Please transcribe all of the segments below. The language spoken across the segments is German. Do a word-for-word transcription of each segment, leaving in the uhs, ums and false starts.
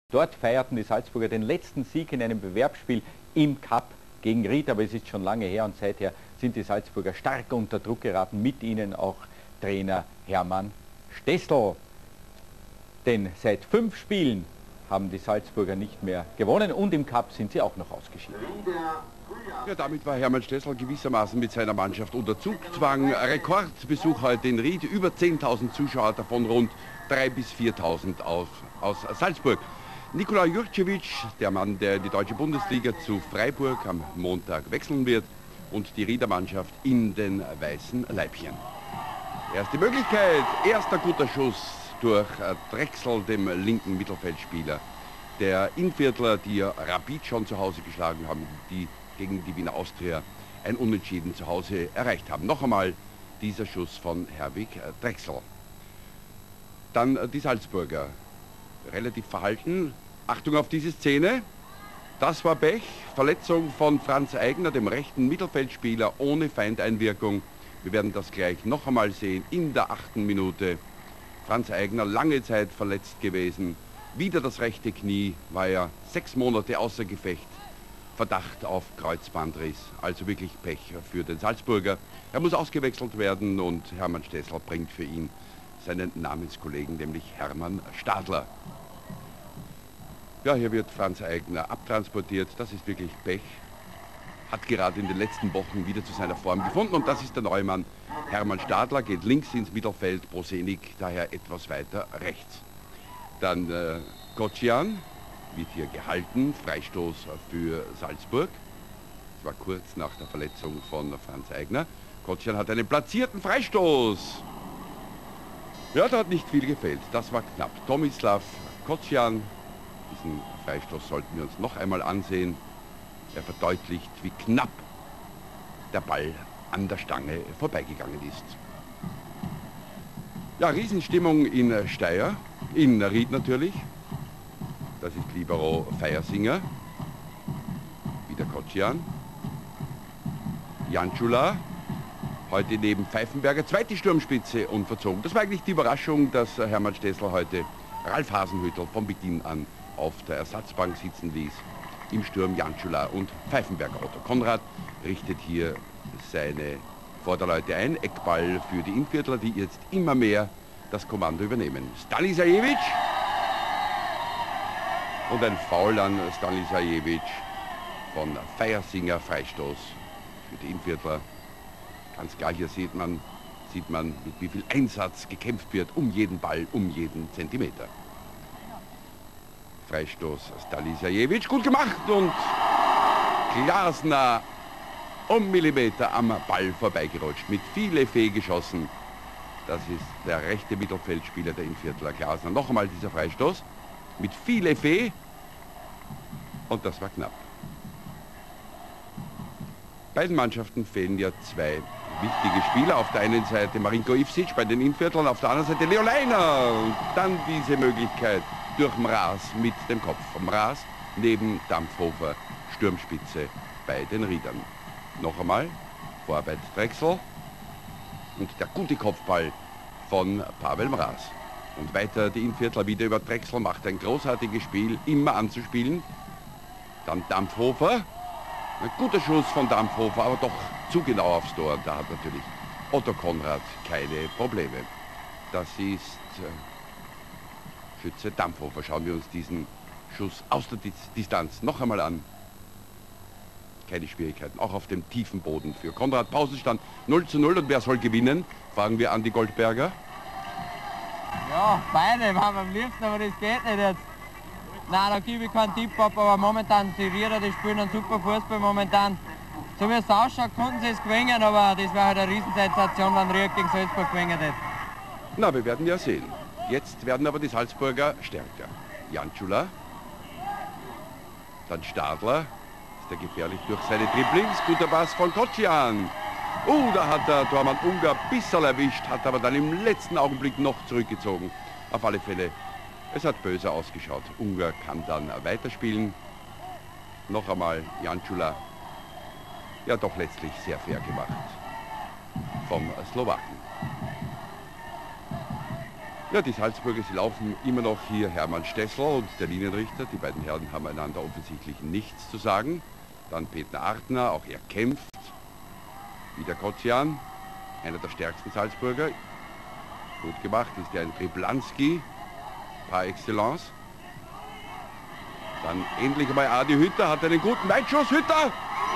Dort feierten die Salzburger den letzten Sieg in einem Bewerbsspiel im Cup gegen Ried, aber es ist schon lange her und seither sind die Salzburger stark unter Druck geraten, mit ihnen auch Trainer Hermann Stessel. Denn seit fünf Spielen haben die Salzburger nicht mehr gewonnen und im Cup sind sie auch noch ausgeschieden. Ja, damit war Hermann Stessel gewissermaßen mit seiner Mannschaft unter Zugzwang. Rekordbesuch heute in Ried, über zehntausend Zuschauer, davon rund dreitausend bis viertausend aus, aus Salzburg. Nikola Jurcevic, der Mann, der in die deutsche Bundesliga zu Freiburg am Montag wechseln wird, und die Rieder Mannschaft in den weißen Leibchen. Erste Möglichkeit, erster guter Schuss durch Drechsel, dem linken Mittelfeldspieler. Der Innviertler, die ja Rapid schon zu Hause geschlagen haben, die gegen die Wiener Austria ein Unentschieden zu Hause erreicht haben. Noch einmal dieser Schuss von Herwig Drechsel. Dann die Salzburger. Relativ verhalten. Achtung auf diese Szene. Das war Pech. Verletzung von Franz Eigner, dem rechten Mittelfeldspieler, ohne Feindeinwirkung. Wir werden das gleich noch einmal sehen in der achten Minute. Franz Eigner, lange Zeit verletzt gewesen. Wieder das rechte Knie, war er sechs Monate außer Gefecht. Verdacht auf Kreuzbandriss, also wirklich Pech für den Salzburger. Er muss ausgewechselt werden und Hermann Stessel bringt für ihn seinen Namenskollegen, nämlich Hermann Stadler. Ja, hier wird Franz Eigner abtransportiert, das ist wirklich Pech. Hat gerade in den letzten Wochen wieder zu seiner Form gefunden und das ist der Neumann. Hermann Stadler geht links ins Mittelfeld, Prosenik daher etwas weiter rechts. Dann äh, Kocian wird hier gehalten, Freistoß für Salzburg. Das war kurz nach der Verletzung von Franz Eigner. Kocian hat einen platzierten Freistoß. Ja, da hat nicht viel gefehlt, das war knapp. Tomislav Kocian, diesen Freistoß sollten wir uns noch einmal ansehen. Er verdeutlicht, wie knapp der Ball an der Stange vorbeigegangen ist. Ja, Riesenstimmung in Steyr, in Ried natürlich. Das ist Libero Feiersinger. Wieder Kocian. Jančula, heute neben Pfeifenberger, zweite Sturmspitze unverzogen. Das war eigentlich die Überraschung, dass Hermann Stessel heute Ralf Hasenhüttl von Beginn an auf der Ersatzbank sitzen ließ. Im Sturm Jančula und Pfeifenberger. Otto Konrad richtet hier seine Vorderleute ein. Eckball für die Innviertler, die jetzt immer mehr das Kommando übernehmen. Stanisajevic. Und ein Foul an Stanisajevic von Feiersinger, Freistoß für die Innviertler. Ganz klar, hier sieht man, sieht man, mit wie viel Einsatz gekämpft wird um jeden Ball, um jeden Zentimeter. Freistoß Stanisajevic, gut gemacht und Glasner um Millimeter am Ball vorbeigerutscht, mit viel Effet geschossen. Das ist der rechte Mittelfeldspieler der Innviertler, Glasner. Noch einmal dieser Freistoß mit viel Effet und das war knapp. Beiden Mannschaften fehlen ja zwei wichtige Spieler. Auf der einen Seite Marinko Ivsic bei den Innviertlern, auf der anderen Seite Leo Leiner. Und dann diese Möglichkeit durch Mraz mit dem Kopf. Mraz neben Dampfhofer, Sturmspitze bei den Riedern. Noch einmal, Vorarbeit Drechsel und der gute Kopfball von Pavel Mraz. Und weiter die Innviertler wieder über Drechsel, macht ein großartiges Spiel, immer anzuspielen. Dann Dampfhofer, ein guter Schuss von Dampfhofer, aber doch zu genau aufs Tor. Da hat natürlich Otto Konrad keine Probleme. Das ist äh, Schütze Dampfhofer. Schauen wir uns diesen Schuss aus der Distanz noch einmal an. Keine Schwierigkeiten, auch auf dem tiefen Boden für Konrad. Pausenstand null zu null und wer soll gewinnen? Fragen wir Andi Goldberger. Ja, beide waren am liebsten, aber das geht nicht jetzt. Nein, da gebe ich keinen Tipp ab, aber momentan die Rieder, die spielen einen super Fußball momentan. So wie es ausschaut, konnten sie es gewinnen, aber das wäre halt eine Riesensensation, wenn Ried gegen Salzburg gewinnen hätte. Na, wir werden ja sehen. Jetzt werden aber die Salzburger stärker. Jančula, dann Stadler, ist er gefährlich durch seine Dribblings, guter Pass von Kocian. Oh, da hat der Tormann Unger ein bisschen erwischt, hat aber dann im letzten Augenblick noch zurückgezogen. Auf alle Fälle, es hat böse ausgeschaut. Unger kann dann weiterspielen. Noch einmal Jančula. Ja, doch letztlich sehr fair gemacht vom Slowaken. Ja, die Salzburger, sie laufen immer noch hier Hermann Stessel und der Linienrichter. Die beiden Herren haben einander offensichtlich nichts zu sagen. Dann Peter Artner, auch er kämpft. Wieder Kocian, einer der stärksten Salzburger. Gut gemacht ist ja ein Triplanski par excellence. Dann endlich einmal Adi Hütter, hat einen guten Weitschuss. Hütter!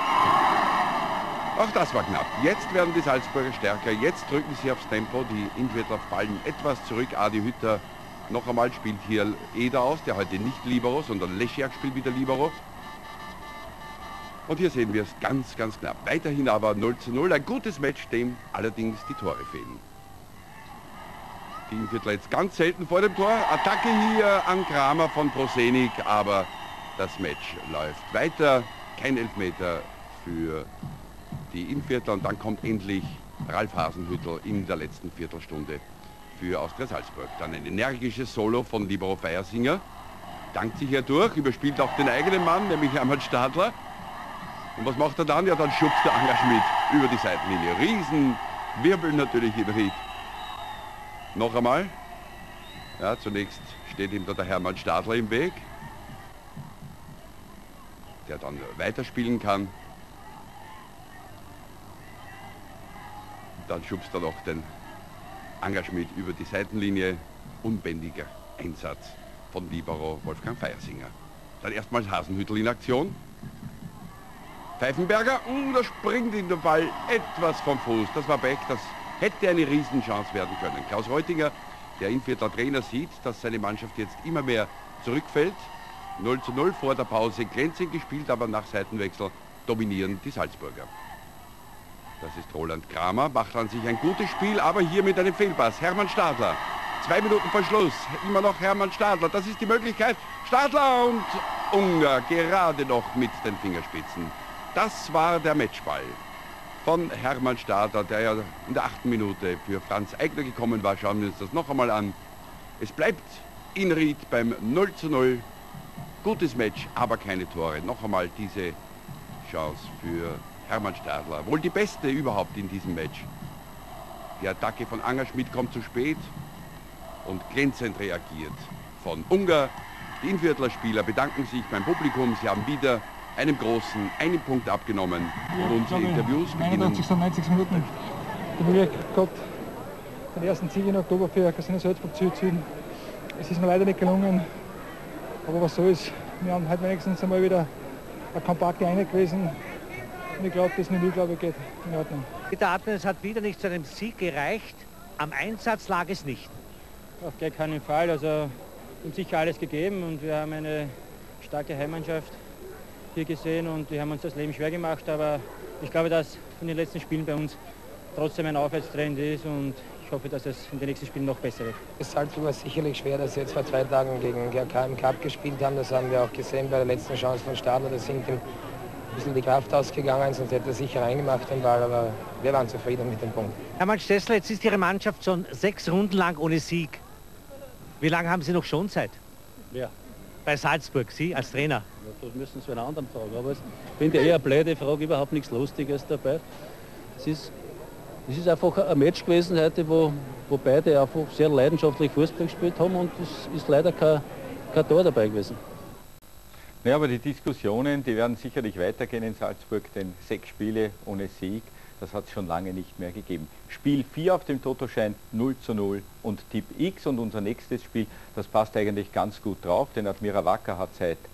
Auch das war knapp. Jetzt werden die Salzburger stärker. Jetzt drücken sie aufs Tempo. Die Innviertler fallen etwas zurück. Adi Hütter noch einmal spielt hier Eder aus, der heute nicht Libero, sondern Leschiak spielt wieder Libero. Und hier sehen wir es ganz, ganz knapp. Weiterhin aber null zu null. Ein gutes Match, dem allerdings die Tore fehlen. Die Innviertler jetzt ganz selten vor dem Tor. Attacke hier an Kramer von Prosenik, aber das Match läuft weiter. Kein Elfmeter für die Innviertler und dann kommt endlich Ralf Hasenhüttl in der letzten Viertelstunde für Austria Salzburg. Dann ein energisches Solo von Libero Feiersinger. Dankt sich hier durch, überspielt auch den eigenen Mann, nämlich Hermann Stadler. Und was macht er dann? Ja, dann schubst der Anger Schmidt über die Seitenlinie. Riesenwirbel natürlich im Ried. Noch einmal. Ja, zunächst steht ihm da der Hermann Stadler im Weg, der dann weiterspielen kann. Dann schubst er noch den Anger Schmidt über die Seitenlinie. Unbändiger Einsatz von Libero Wolfgang Feiersinger. Dann erstmals Hasenhüttl in Aktion. Pfeifenberger, uh, da springt ihm der Ball etwas vom Fuß. Das war Pech, das hätte eine Riesenchance werden können. Klaus Reutinger, der Innviertler Trainer, sieht, dass seine Mannschaft jetzt immer mehr zurückfällt. null zu null vor der Pause glänzend gespielt, aber nach Seitenwechsel dominieren die Salzburger. Das ist Roland Kramer, macht an sich ein gutes Spiel, aber hier mit einem Fehlpass. Hermann Stadler, zwei Minuten vor Schluss, immer noch Hermann Stadler, das ist die Möglichkeit. Stadler und Unger gerade noch mit den Fingerspitzen. Das war der Matchball von Hermann Stadler, der ja in der achten Minute für Franz Eigner gekommen war. Schauen wir uns das noch einmal an. Es bleibt in Ried beim null zu null. Gutes Match, aber keine Tore. Noch einmal diese Chance für Hermann Stadler. Wohl die beste überhaupt in diesem Match. Die Attacke von Anger Schmidt kommt zu spät und glänzend reagiert von Unger. Die Innviertler Spieler bedanken sich beim Publikum. Sie haben wieder einem Großen einen Punkt abgenommen. Ja, und unsere Interviews beginnen. einundachtzig, neunzig Minuten die Möglichkeit gehabt, den ersten Sieg in Oktober für Casino Salzburg zu erzielen. Es ist mir leider nicht gelungen, aber was so ist, wir haben heute wenigstens einmal wieder eine kompakte Einheit gewesen. Und ich glaube, das Menü, glaube ich, geht in Ordnung. Peter Artner, es hat wieder nicht zu einem Sieg gereicht. Am Einsatz lag es nicht. Auf gar keinen Fall. Also wir haben sicher alles gegeben und wir haben eine starke Heimmannschaft hier gesehen und die haben uns das Leben schwer gemacht. Aber ich glaube, dass von den letzten Spielen bei uns trotzdem ein Aufwärtstrend ist und ich hoffe, dass es in den nächsten Spielen noch besser wird. Es war sicherlich schwer, dass sie jetzt vor zwei Tagen gegen G R K im Cup gespielt haben. Das haben wir auch gesehen bei der letzten Chance von Stadler. Da sind ihm ein bisschen die Kraft ausgegangen, sonst hätte er sicher reingemacht den Ball, aber wir waren zufrieden mit dem Punkt. Hermann Stessler, jetzt ist Ihre Mannschaft schon sechs Runden lang ohne Sieg. Wie lange haben Sie noch Schonzeit? Ja. Bei Salzburg, Sie als Trainer? Ja, das müssen Sie einen anderen fragen. Aber ich finde eher eine blöde Frage, überhaupt nichts Lustiges dabei. Es ist, es ist einfach ein Match gewesen heute, wo, wo beide einfach sehr leidenschaftlich Fußball gespielt haben und es ist leider kein, kein Tor dabei gewesen. Ja, aber die Diskussionen, die werden sicherlich weitergehen in Salzburg, denn sechs Spiele ohne Sieg, das hat es schon lange nicht mehr gegeben. Spiel vier auf dem Totoschein null zu null und Tipp X und unser nächstes Spiel, das passt eigentlich ganz gut drauf, denn Admira Wacker hat seit